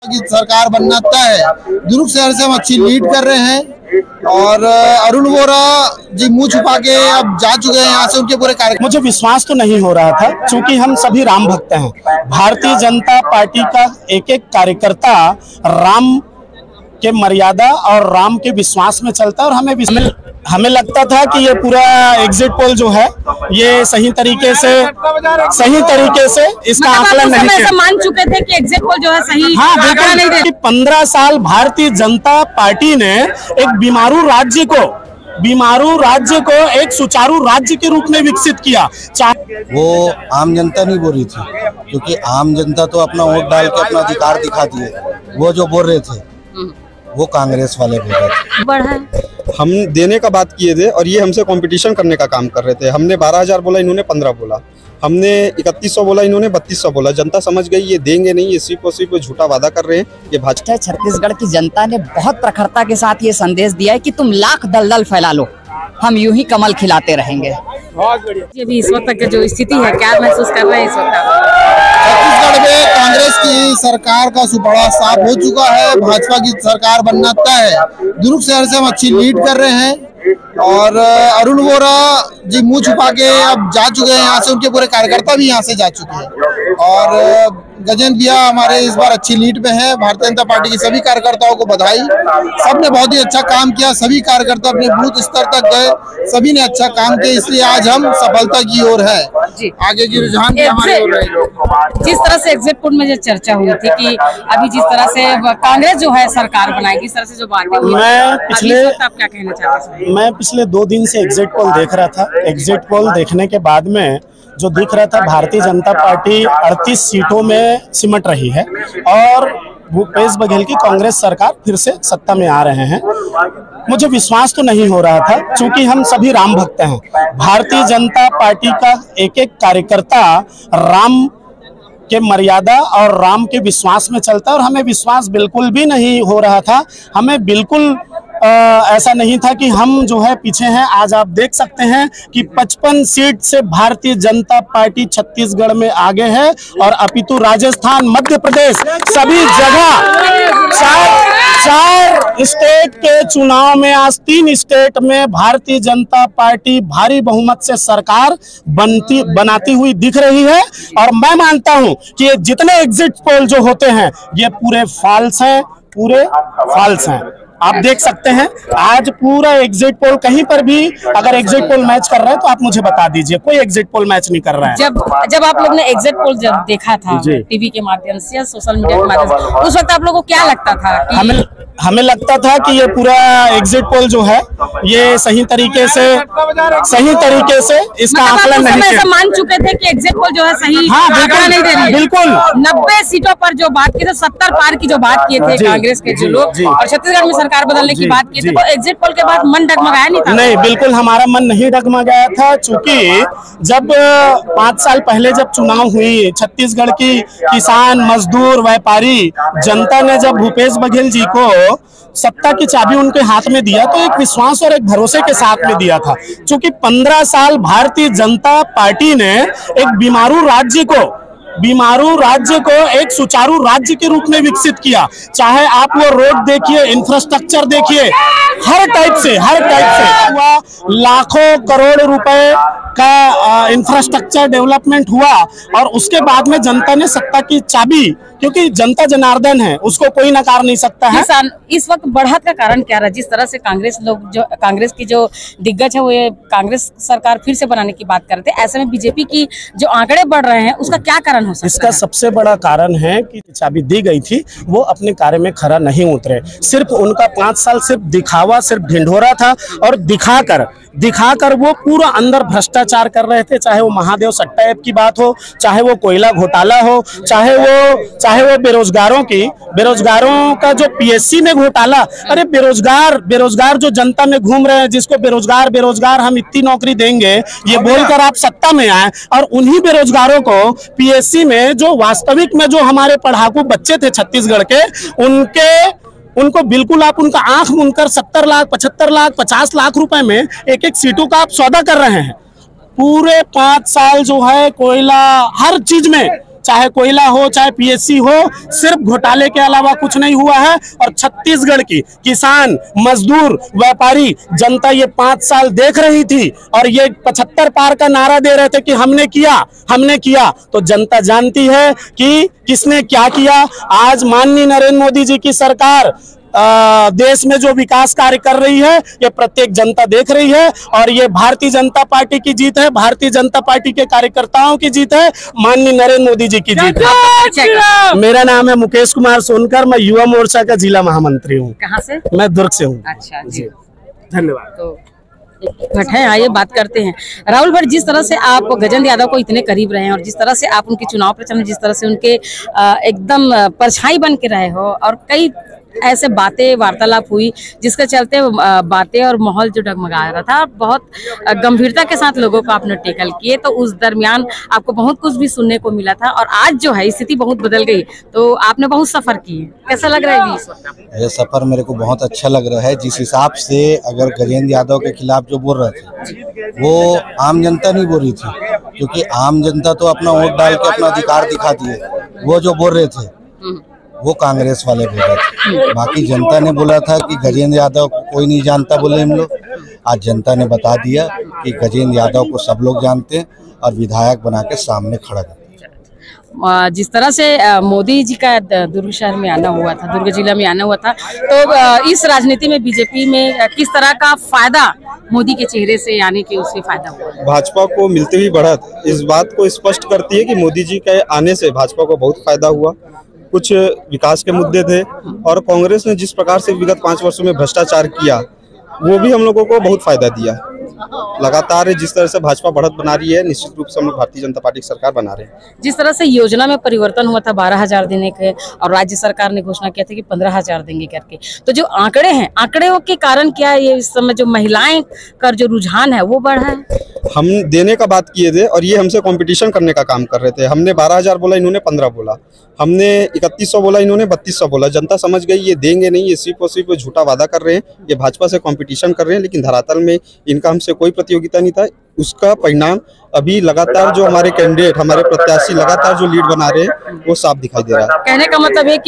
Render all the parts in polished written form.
की सरकार बनना तय है। दुर्ग शहर से हम अच्छी लीड कर रहे हैं और अरुण वोरा जी मुंह छुपा के अब जा चुके हैं यहाँ से। उनके पूरे कार्यक्रम मुझे विश्वास तो नहीं हो रहा था, क्योंकि हम सभी राम भक्त हैं। भारतीय जनता पार्टी का एक एक कार्यकर्ता राम के मर्यादा और राम के विश्वास में चलता है, और हमें लगता था कि ये पूरा एग्जिट पोल जो है ये सही तरीके से इसका आकलन नहीं किया। मान चुके थे कि एग्जिट पोल जो है सही। हाँ, बिल्कुल। 15 साल भारतीय जनता पार्टी ने एक बीमारू राज्य को एक सुचारू राज्य के रूप में विकसित किया। वो आम जनता नहीं बोल रही थी, क्योंकि आम जनता तो अपना वोट डाल के अपना अधिकार दिखाती है। वो जो बोल रहे थे वो कांग्रेस वाले बोल रहे थे। हम देने का बात किए थे और ये हमसे कंपटीशन करने का काम कर रहे थे। हमने 12,000 बोला, इन्होंने 15 बोला। हमने 3100 बोला, इन्होंने 3200 बोला। जनता समझ गई ये देंगे नहीं, ये सिर्फ और सिर्फ झूठा वादा कर रहे हैं। ये भाजपा छत्तीसगढ़ की जनता ने बहुत प्रखरता के साथ ये संदेश दिया है कि तुम लाख दलदल फैला लो, हम यूं ही कमल खिलाते रहेंगे। अभी इस वक्त की जो स्थिति है, क्या महसूस कर रहे हैं इस वक्त? छत्तीसगढ़ में कांग्रेस की सरकार का सुपड़ा साफ हो चुका है। भाजपा की सरकार बनना तय है। दुर्ग शहर से हम अच्छी लीड कर रहे हैं और अरुण वोरा जी मुंह छुपा के अब जा चुके हैं यहाँ से। उनके पूरे कार्यकर्ता भी यहाँ से जा चुके हैं और गजेंद्र भैया हमारे इस बार अच्छी लीड में है। भारतीय जनता पार्टी के सभी कार्यकर्ताओं को बधाई। सबने बहुत ही अच्छा काम किया। सभी कार्यकर्ता अपने बूथ स्तर तक गए, सभी ने अच्छा काम किया, इसलिए आज हम सफलता की ओर है। आगे की रुझान भी हमारी ओर रहेगी। जिस तरह से एग्जिट पोल में जो चर्चा हुई थी कि अभी जिस तरह से कांग्रेस जो है सरकार बनाएगी, इस तरह से जो बातें हुई, आप क्या कहना चाहते हैं? मैं पिछले 2 दिन से एग्जिट पोल देख रहा था। एग्जिट पोल देखने के बाद में जो दिख रहा था, भारतीय जनता पार्टी 38 सीटों में सिमट रही है और भूपेश बघेल की कांग्रेस सरकार फिर से सत्ता में आ रहे हैं। मुझे विश्वास तो नहीं हो रहा था, क्योंकि हम सभी राम भक्त हैं। भारतीय जनता पार्टी का एक एक कार्यकर्ता राम के मर्यादा और राम के विश्वास में चलता है, और हमें विश्वास बिल्कुल भी नहीं हो रहा था। हमें बिल्कुल ऐसा नहीं था कि हम जो है पीछे हैं। आज आप देख सकते हैं कि 55 सीट से भारतीय जनता पार्टी छत्तीसगढ़ में आगे है, और अपितु राजस्थान, मध्य प्रदेश सभी जगह 4 स्टेट के चुनाव में आज 3 स्टेट में भारतीय जनता पार्टी भारी बहुमत से सरकार बनाती हुई दिख रही है। और मैं मानता हूं कि ये जितने एग्जिट पोल जो होते हैं ये पूरे फॉल्स हैं। आप देख सकते हैं आज पूरा एग्जिट पोल, कहीं पर भी अगर एग्जिट पोल मैच कर रहा है तो आप मुझे बता दीजिए। कोई एग्जिट पोल मैच नहीं कर रहा है। जब आप लोग ने एग्जिट पोल जब देखा था टीवी के माध्यम से या सोशल मीडिया के माध्यम से, उस वक्त आप लोगों को क्या लगता था? हमें लगता था कि ये पूरा एग्जिट पोल जो है ये सही तरीके से इसका आकलन नहीं किया। मान चुके थे कि एग्जिट पोल जो है सही। हाँ, बिल्कुल 90 सीटों पर जो बात की थी, 70 पार की जो बात किए थे कांग्रेस के जो लोग, और छत्तीसगढ़ में सरकार बदलने की बात की थी, तो एग्जिट पोल के बाद मन डगमगाया नहीं था? नहीं, बिल्कुल हमारा मन नहीं डगमगाया था, चूंकि जब 5 साल पहले जब चुनाव हुई, छत्तीसगढ़ की किसान, मजदूर, व्यापारी जनता ने जब भूपेश बघेल जी को सत्ता की चाबी उनके हाथ में दिया तो एक विश्वास और एक भरोसे के साथ में दिया था। क्योंकि 15 साल भारतीय जनता पार्टी ने एक बीमारू राज्य को एक सुचारू राज्य के रूप में विकसित किया। चाहे आप वो रोड देखिए, इंफ्रास्ट्रक्चर देखिए, हर टाइप से हुआ। लाखों करोड़ रुपए का इंफ्रास्ट्रक्चर डेवलपमेंट हुआ, और उसके बाद में जनता ने सत्ता की चाबी, क्योंकि जनता जनार्दन है, उसको कोई नकार नहीं सकता है। इस वक्त बढ़त का कारण क्या रहा? जिस तरह से कांग्रेस की जो दिग्गज है वो ये कांग्रेस सरकार फिर से बनाने की बात करते हैं, ऐसे में बीजेपी की जो आंकड़े बढ़ रहे हैं उसका क्या कारण हो सकता है? इसका सबसे बड़ा कारण है कि चाबी दी गई थी, वो अपने कार्य में खरा नहीं उतरे। सिर्फ उनका 5 साल सिर्फ दिखावा, सिर्फ ढिंढोरा था, और दिखाकर वो पूरा अंदर भ्रष्टाचार कर रहे थे। चाहे वो महादेव सट्टा ऐप की बात हो, चाहे वो कोयला घोटाला हो, चाहे वो बेरोजगारों का जो पीएससी में घोटाला। अरे बेरोजगार जो जनता में घूम रहे हैं, जिसको बेरोजगार हम इतनी नौकरी देंगे ये बोलकर आप सत्ता में आए, और उन्हीं बेरोजगारों को पीएससी में जो वास्तविक में जो हमारे पढ़ाकू बच्चे थे छत्तीसगढ़ के, उनको बिल्कुल आप उनका आंख मूंदकर 70 लाख, 75 लाख, 50 लाख रुपए में एक सीटों का आप सौदा कर रहे हैं। पूरे 5 साल जो है कोयला हर चीज में चाहे कोयला हो चाहे पीएससी हो, सिर्फ घोटाले के अलावा कुछ नहीं हुआ है। और छत्तीसगढ़ की किसान, मजदूर, व्यापारी जनता ये 5 साल देख रही थी और ये 75 पार का नारा दे रहे थे कि हमने किया। तो जनता जानती है कि किसने क्या किया। आज माननीय नरेंद्र मोदी जी की सरकार देश में जो विकास कार्य कर रही है ये प्रत्येक जनता देख रही है और ये भारतीय जनता पार्टी की जीत है, भारतीय जनता पार्टी के कार्यकर्ताओं की जीत है, माननीय नरेंद्र मोदी जी की जीत है। मेरा नाम है मुकेश कुमार सोनकर, मैं युवा मोर्चा का जिला महामंत्री हूँ। कहाँ से? मैं दुर्ग से हूँ। अच्छा जी, धन्यवाद। तो भट्ट है, आइए बात करते हैं। राहुल भट्ट, जिस तरह से आप गजेंद्र यादव को इतने करीब रहे हैं और जिस तरह से आप उनके चुनाव प्रचार में जिस तरह से उनके एकदम परछाई बन के रहे हो और कई ऐसे बातें वार्तालाप हुई जिसके चलते बातें और माहौल जो डगमगा रहा था, बहुत गंभीरता के साथ लोगों को आपने टेकल किए, तो उस दरमियान आपको बहुत कुछ भी सुनने को मिला था और आज जो है स्थिति बहुत बदल गई, तो आपने बहुत सफर किए, कैसा लग रहा है इस वक्त? यह सफर मेरे को बहुत अच्छा लग रहा है। जिस हिसाब से अगर गजेंद्र यादव के खिलाफ जो बोल रहे थे वो आम जनता नहीं बोल रही थी, क्योंकि आम जनता तो अपना वोट डाल के अपना अधिकार दिखा दिए। वो जो बोल रहे थे वो कांग्रेस वाले बोल रहे थे, बाकी जनता ने बोला था कि गजेंद्र यादव को कोई नहीं जानता बोले हम लोग। आज जनता ने बता दिया कि गजेंद्र यादव को सब लोग जानते हैं और विधायक बना के सामने खड़ा कर। जिस तरह से मोदी जी का दुर्ग शहर में आना हुआ था, दुर्ग जिला में आना हुआ था, तो इस राजनीति में बीजेपी में किस तरह का फायदा मोदी के चेहरे से आने के उससे फायदा हुआ? भाजपा को मिलती हुई बढ़त इस बात को स्पष्ट करती है कि मोदी जी के आने से भाजपा को बहुत फायदा हुआ। कुछ विकास के मुद्दे थे और कांग्रेस ने जिस प्रकार से विगत 5 वर्षों में भ्रष्टाचार किया वो भी हम लोगों को बहुत फायदा दिया। लगातार जिस तरह से भाजपा बढ़त बना रही है, निश्चित रूप से हम लोग भारतीय जनता पार्टी की सरकार बना रहे हैं। जिस तरह से योजना में परिवर्तन हुआ था 12,000 देने के और राज्य सरकार ने घोषणा किया था कि 15,000 देंगे करके, तो जो आंकड़े हैं, आंकड़ों के कारण क्या ये इस समय जो महिलाएं का जो रुझान है वो बढ़ा है? हम देने का बात किए थे और ये हमसे कंपटीशन करने का काम कर रहे थे। हमने 12,000 बोला, इन्होंने 15 बोला। हमने 3100 बोला, इन्होंने 3200 बोला। जनता समझ गई ये देंगे नहीं, ये सिर्फ और सिर्फ झूठा वादा कर रहे हैं, ये भाजपा से कंपटीशन कर रहे हैं, लेकिन धरातल में इनका हमसे कोई प्रतियोगिता नहीं था। उसका परिणाम अभी लगातार जो हमारे कैंडिडेट, हमारे प्रत्याशी लगातार जो लीड बना रहे हैं वो साफ दिखाई दे रहा है। कहने का मतलब है कि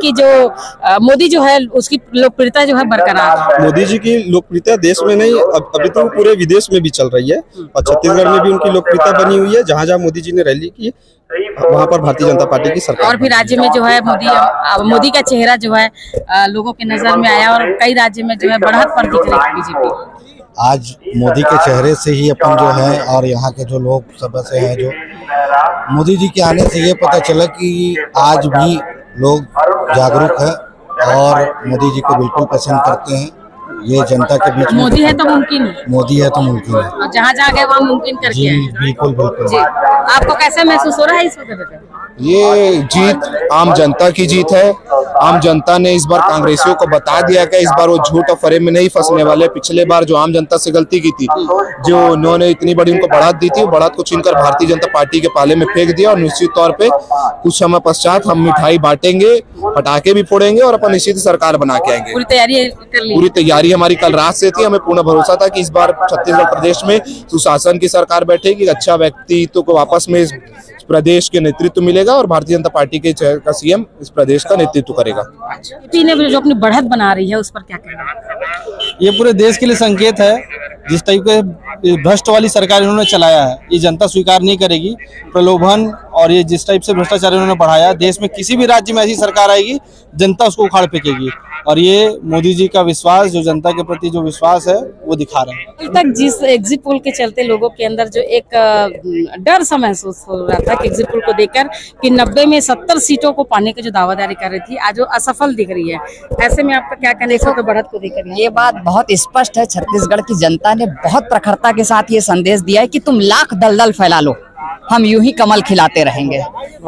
मोदी जो है उसकी लोकप्रियता जो है बरकरार है। मोदी जी की लोकप्रियता देश में नहीं, अभी तो पूरे विदेश में भी चल रही है और छत्तीसगढ़ में भी उनकी लोकप्रियता बनी हुई है। जहाँ जहाँ मोदी जी ने रैली की वहाँ पर भारतीय जनता पार्टी की सरकार। और भी राज्य में जो है मोदी का चेहरा जो है लोगों की नजर में आया और कई राज्य में जो है बढ़त पर दिख रही है बीजेपी। आज मोदी के चेहरे से ही अपन जो है और यहाँ के जो लोग सदस्य हैं, जो मोदी जी के आने से ये पता चला कि आज भी लोग जागरूक है और मोदी जी को बिल्कुल पसंद करते हैं। ये जनता के बीच में मोदी है तो मुमकिन है, मोदी है तो मुमकिन है, और जहाँ जहाँ गए वहाँ मुमकिन करके जी आए। बिल्कुल बिल्कुल जी, आपको कैसा महसूस हो रहा है इस वक्त? ये जीत आम जनता की जीत है। आम जनता ने इस बार कांग्रेसियों को बता दिया कि इस बार वो झूठ और फरेब में नहीं फंसने वाले। पिछले बार जो आम जनता से गलती की थी, जो उन्होंने इतनी बड़ी उनको बढ़त दी थी, वो बढ़त को छीनकर भारतीय जनता पार्टी के पाले में फेंक दिया और निश्चित तौर पे कुछ समय पश्चात हम मिठाई बांटेंगे, पटाखे भी फोड़ेंगे और अपन निश्चित सरकार बना के आएंगे। पूरी तैयारी कर ली? पूरी तैयारी हमारी कल रात से थी। हमें पूर्ण भरोसा था कि इस बार छत्तीसगढ़ प्रदेश में सुशासन की सरकार बैठेगी, अच्छा व्यक्तित्व को वापस में इस प्रदेश के नेतृत्व मिलेगा और भारतीय जनता पार्टी के का सीएम इस प्रदेश का नेतृत्व करेगा। बीजेपी ने जो अपनी बढ़त बना रही है उस पर क्या कहना है? ये पूरे देश के लिए संकेत है। जिस टाइप के भ्रष्ट वाली सरकार इन्होंने चलाया है ये जनता स्वीकार नहीं करेगी। प्रलोभन और ये जिस टाइप से भ्रष्टाचार इन्होंने बढ़ाया, देश में किसी भी राज्य में ऐसी सरकार आएगी जनता उसको उखाड़ फेंकेगी। और ये मोदी जी का विश्वास, जो जनता के प्रति जो विश्वास है वो दिखा रहे हैं। अभी तक जिस एग्जिट पोल के चलते लोगों के अंदर जो एक डर सा महसूस हो रहा था कि एग्जिट पोल को देखकर कि 90 में 70 सीटों को पाने की जो दावादारी कर रही थी आज वो असफल दिख रही है, ऐसे में आपका क्या कहना है? तो बढ़त को देखकर ये बात बहुत स्पष्ट है। छत्तीसगढ़ की जनता ने बहुत प्रखरता के साथ ये संदेश दिया है कि तुम लाख दलदल फैला लो, हम यूं ही कमल खिलाते रहेंगे।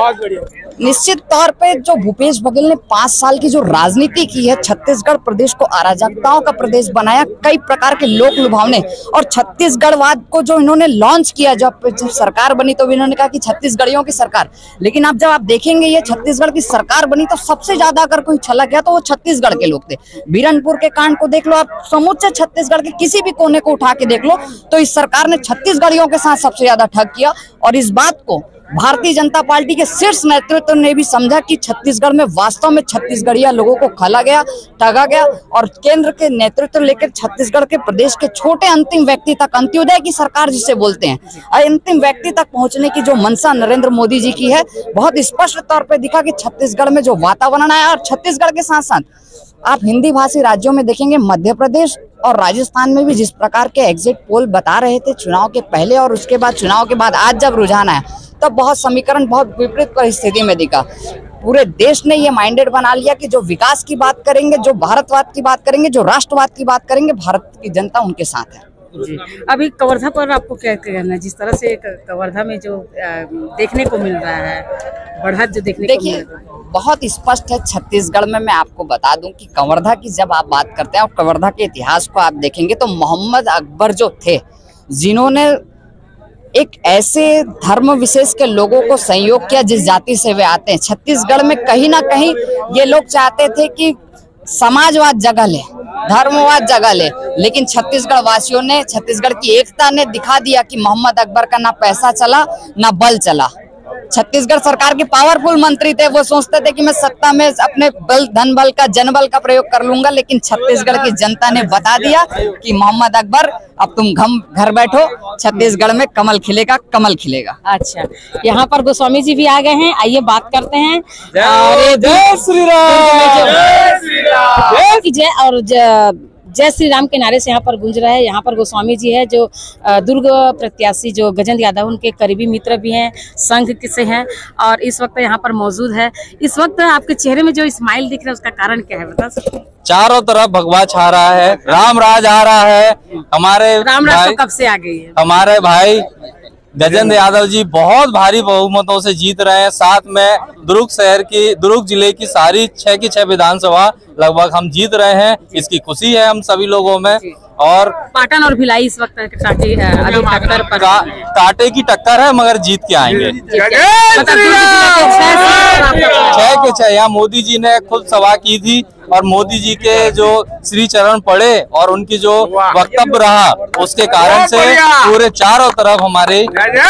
निश्चित तौर पे जो भूपेश बघेल ने 5 साल की जो राजनीति की है, छत्तीसगढ़ प्रदेश को अराजकताओं का प्रदेश बनाया, कई प्रकार के लोक लुभावने और छत्तीसगढ़वाद को जो इन्होंने लॉन्च किया, जब सरकार बनी तो इन्होंने कहा कि छत्तीसगढ़ियों की सरकार। लेकिन अब जब आप देखेंगे ये छत्तीसगढ़ की सरकार बनी तो सबसे ज्यादा अगर कोई छलक गया तो वो छत्तीसगढ़ के लोग थे। बीरनपुर के कांड को देख लो आप, समूचे छत्तीसगढ़ के किसी भी कोने को उठा के देख लो तो इस सरकार ने छत्तीसगढ़ियों के साथ सबसे ज्यादा ठग किया। और इस बात को भारतीय जनता पार्टी के शीर्ष नेतृत्व ने भी समझा कि छत्तीसगढ़ में वास्तव में छत्तीसगढ़िया लोगों को खला गया, ठगा गया, और केंद्र के नेतृत्व लेकर छत्तीसगढ़ के प्रदेश के छोटे अंतिम व्यक्ति तक, अंत्योदय की सरकार जिसे बोलते हैं, अंतिम व्यक्ति तक पहुंचने की जो मंशा नरेंद्र मोदी जी की है, बहुत स्पष्ट तौर पर दिखा कि छत्तीसगढ़ में जो वातावरण है, और छत्तीसगढ़ के साथ साथ आप हिंदी भाषी राज्यों में देखेंगे, मध्य प्रदेश और राजस्थान में भी जिस प्रकार के एग्जिट पोल बता रहे थे चुनाव के पहले और उसके बाद, चुनाव के बाद आज जब रुझान आया तब बहुत समीकरण बहुत विपरीत परिस्थिति में दिखा। पूरे देश ने ये माइंडेड बना लिया कि जो विकास की बात करेंगे, जो भारतवाद की बात करेंगे, जो राष्ट्रवाद की बात करेंगे, भारत की जनता उनके साथ है। जी, अभी कवर्धा पर आपको क्या कहना है? जिस तरह से कवर्धा में जो देखने को मिल रहा है, बढ़त जो देखने को मिल रहा है, बहुत स्पष्ट है। छत्तीसगढ़ में मैं आपको बता दूं कि कवर्धा की जब आप बात करते हैं और कवर्धा के इतिहास को आप देखेंगे तो मोहम्मद अकबर जो थे, जिन्होंने एक ऐसे धर्म विशेष के लोगों को संयोग किया जिस जाति से वे आते हैं। छत्तीसगढ़ में कहीं ना कहीं ये लोग चाहते थे कि समाजवाद जगह ले, धर्मवाद जगह ले, लेकिन छत्तीसगढ़ वासियों ने, छत्तीसगढ़ की एकता ने दिखा दिया कि मोहम्मद अकबर का ना पैसा चला ना बल चला। छत्तीसगढ़ सरकार के पावरफुल मंत्री थे, वो सोचते थे कि मैं सत्ता में अपने बल, धन बल का, जनबल का प्रयोग कर लूंगा, लेकिन छत्तीसगढ़ की जनता ने बता दिया कि मोहम्मद अकबर अब तुम घर बैठो, छत्तीसगढ़ में कमल खिलेगा, कमल खिलेगा। अच्छा, यहाँ पर गोस्वामी जी भी आ गए हैं, आइए बात करते हैं। जय श्री राम, जय और जय श्री राम के नारे से यहाँ पर गूंज रहा है। यहाँ पर गोस्वामी जी है जो दुर्ग प्रत्याशी जो गजेंद्र यादव उनके करीबी मित्र भी हैं, संघ से हैं, और इस वक्त यहाँ पर मौजूद है। इस वक्त आपके चेहरे में जो स्माइल दिख रहा है उसका कारण क्या है, बता सकते हैं? चारों तरफ भगवा छा रहा है, राम राज आ रहा है। हमारे राम राज तो कब से आ गई है? हमारे भाई गजेंद्र यादव जी बहुत भारी बहुमतों से जीत रहे हैं। साथ में दुर्ग जिले की सारी 6 की 6 विधानसभा लगभग हम जीत रहे हैं। इसकी खुशी है हम सभी लोगों में। और पाटन और भिलाई इस वक्त टक्कर पर, कांटे की टक्कर है, मगर जीत के आएंगे। 6 के 6 यहाँ मोदी जी ने खुद सभा की थी और मोदी जी के जो श्री चरण पड़े और उनकी जो वक्तव्य रहा, उसके कारण से पूरे चारों तरफ हमारे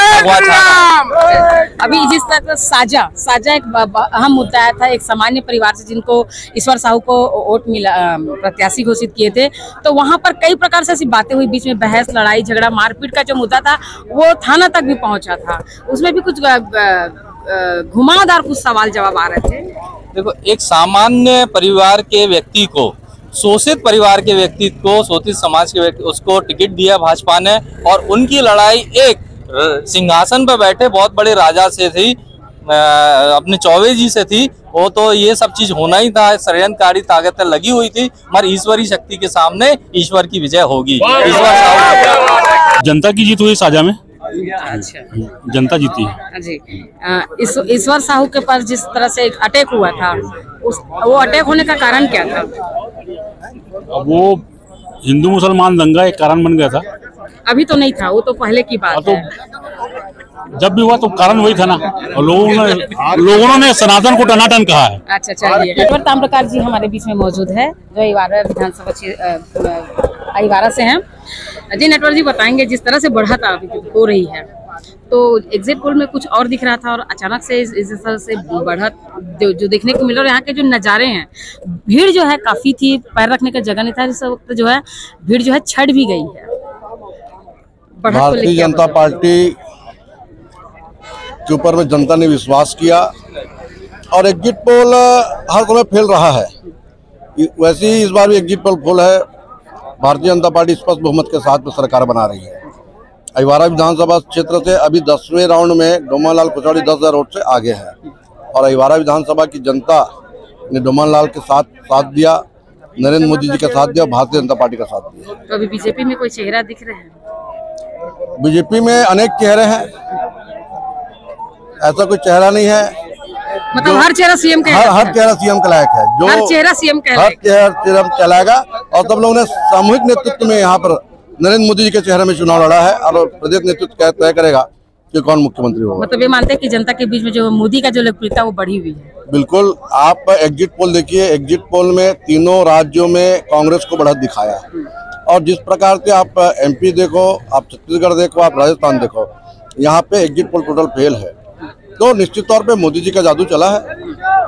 अभी जिस तरह साझा एक अहम मुद्दा आया था, एक सामान्य परिवार से जिनको ईश्वर साहू को वोट मिला, प्रत्याशी घोषित किए थे, तो वहां पर कई प्रकार से ऐसी बातें हुई, बीच में बहस, लड़ाई झगड़ा, मारपीट का जो मुद्दा था वो थाना तक भी पहुंचा था। उसमें भी कुछ घुमावदार कुछ सवाल जवाब आ रहे थे। देखो, एक सामान्य परिवार के व्यक्ति को, शोषित परिवार के व्यक्ति को, शोषित समाज के व्यक्ति, उसको टिकट दिया भाजपा ने, और उनकी लड़ाई एक सिंहासन पर बैठे बहुत बड़े राजा से थी, अपने चौबे जी से थी। वो तो ये सब चीज होना ही था, षड्यंत्रकारी ताकतें लगी हुई थी, मगर ईश्वरी शक्ति के सामने ईश्वर की विजय होगी। जनता की जीत हुई साझा में। अच्छा, जनता जीती है जी। ईश्वर साहू के पास जिस तरह से एक अटैक हुआ था, वो अटैक होने का कारण क्या था? वो हिंदू मुसलमान दंगा एक कारण बन गया था। अभी तो नहीं था, वो तो पहले की बात है। जब भी हुआ तो कारण वही था ना, और लोगों ने सनातन को टनाटन कहा है। अच्छा, चलिए। नटवर ताम्रकार जी हमारे बीच में मौजूद है, जो अहिवारा विधानसभा अहिवारा से हैं। जी नटवर जी, बताएंगे जिस तरह से बढ़त हो रही है, तो एग्जिट पोल में कुछ और दिख रहा था और अचानक से इस तरह से बढ़त जो देखने को मिल रहा है। यहाँ के जो नज़ारे हैं, भीड़ जो है काफी थी, पैर रखने का जगह नहीं था। इस वक्त जो है भीड़ जो है छट भी गई है। भारतीय जनता पार्टी के ऊपर में जनता ने विश्वास किया और एग्जिट पोल हर समय फैल रहा है। वैसे ही इस बार भी एग्जिट पोल फुल है। भारतीय जनता पार्टी स्पष्ट बहुमत के साथ में सरकार बना रही है। अहिवारा विधानसभा क्षेत्र से अभी 10वें राउंड में डोमन लाल कुशवाहा 10,000 वोट से आगे है और अहिवारा विधानसभा की जनता ने डोमन लाल के साथ दिया, नरेंद्र मोदी जी का साथ दिया, भारतीय जनता पार्टी का साथ दिया। तो अभी बीजेपी में कोई चेहरा दिख रहे हैं? बीजेपी में अनेक चेहरे हैं, ऐसा कोई चेहरा नहीं है। मतलब हर चेहरा सीएम का, हर चेहरा सीएम के लायक है। जो हर चेहरा सीएम चलाएगा। और सब लोगों ने सामूहिक नेतृत्व में यहाँ पर नरेंद्र मोदी जी के चेहरे में चुनाव लड़ा है और प्रदेश नेतृत्व तय करेगा कि कौन मुख्यमंत्री होगा। मतलब ये मानते हैं कि जनता के बीच में जो मोदी का जो लोकप्रियता वो बढ़ी हुई है। बिल्कुल, आप एग्जिट पोल देखिए, एग्जिट पोल में तीनों राज्यों में कांग्रेस को बढ़त दिखाया है। और जिस प्रकार से आप एमपी देखो, आप छत्तीसगढ़ देखो, आप राजस्थान देखो, यहाँ पे एग्जिट पोल टोटल फेल है। तो निश्चित तौर पे मोदी जी का जादू चला है